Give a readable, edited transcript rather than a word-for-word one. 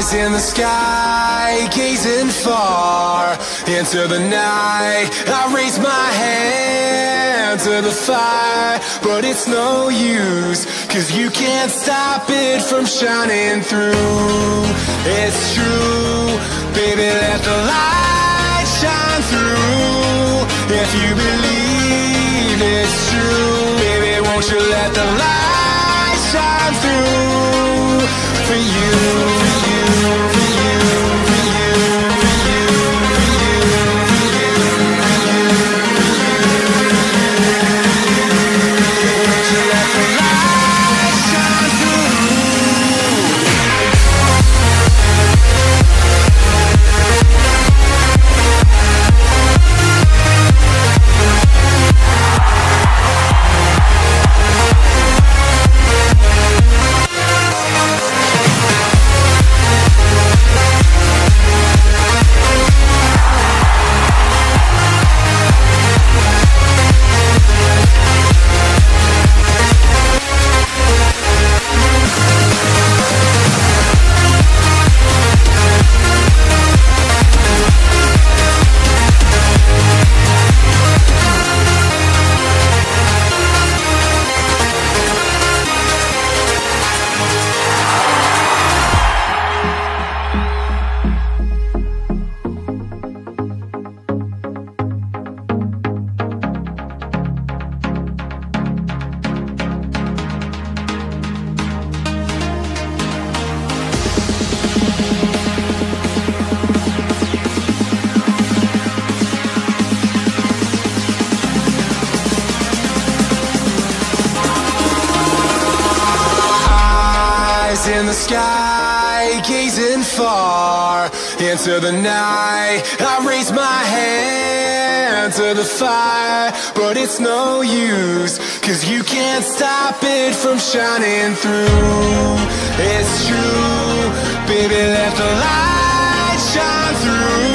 in the sky, gazing far into the night. I raise my hand to the fire, but it's no use, 'cause you can't stop it from shining through. It's true, baby, let the light shine through. If you believe it's true, baby, won't you let the light shine through for you, for you, for you, for you, for you, for you, for you, for you, won't you let the light shine through? In the sky, gazing far into the night. I raise my hand to the fire, but it's no use, 'cause you can't stop it from shining through. It's true, baby, let the light shine through.